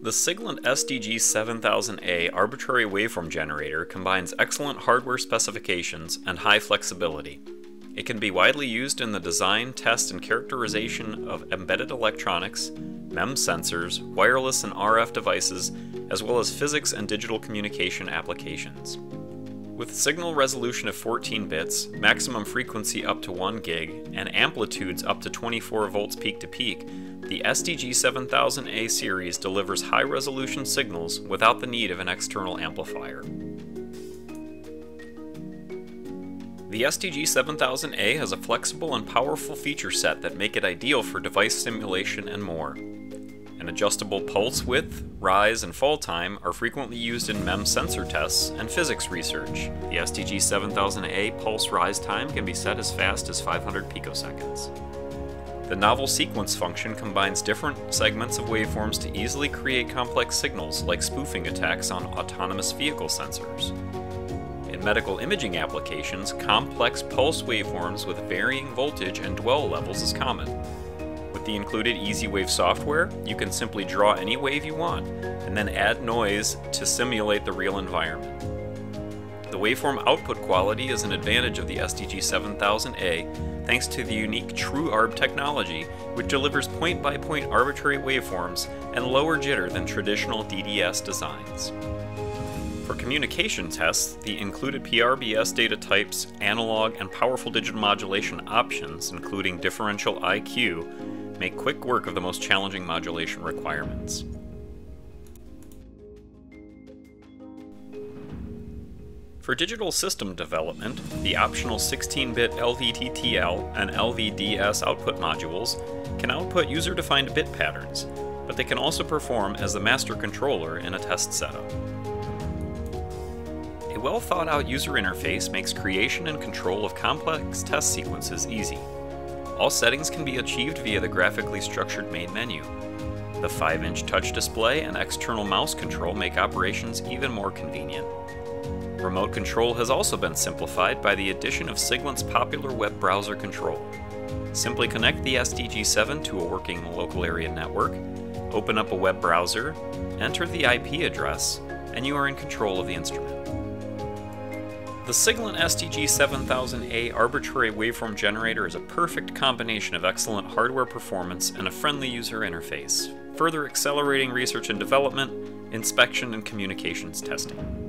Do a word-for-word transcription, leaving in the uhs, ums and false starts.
The Siglent S D G seven thousand A arbitrary waveform generator combines excellent hardware specifications and high flexibility. It can be widely used in the design, test, and characterization of embedded electronics, M E M S sensors, wireless and R F devices, as well as physics and digital communication applications. With signal resolution of fourteen bits, maximum frequency up to one gig, and amplitudes up to twenty-four volts peak to peak, the S D G seven thousand A series delivers high-resolution signals without the need of an external amplifier. The S D G seven thousand A has a flexible and powerful feature set that make it ideal for device simulation and more. An adjustable pulse width, rise, and fall time are frequently used in M E M S sensor tests and physics research. The S D G seven thousand A pulse rise time can be set as fast as five hundred picoseconds. The novel sequence function combines different segments of waveforms to easily create complex signals like spoofing attacks on autonomous vehicle sensors. In medical imaging applications, complex pulse waveforms with varying voltage and dwell levels is common. With the included EasyWave software, you can simply draw any wave you want, and then add noise to simulate the real environment. The waveform output quality is an advantage of the S D G seven thousand A thanks to the unique TrueArb technology, which delivers point-by-point arbitrary waveforms and lower jitter than traditional D D S designs. For communication tests, the included P R B S data types, analog, and powerful digital modulation options, including differential I Q, make quick work of the most challenging modulation requirements. For digital system development, the optional sixteen bit L V T T L and L V D S output modules can output user-defined bit patterns, but they can also perform as the master controller in a test setup. A well-thought-out user interface makes creation and control of complex test sequences easy. All settings can be achieved via the graphically structured main menu. The five inch touch display and external mouse control make operations even more convenient. Remote control has also been simplified by the addition of Siglent's popular web browser control. Simply connect the S D G seven to a working local area network, open up a web browser, enter the I P address, and you are in control of the instrument. The Siglent S D G seven thousand A arbitrary waveform generator is a perfect combination of excellent hardware performance and a friendly user interface, further accelerating research and development, inspection, and communications testing.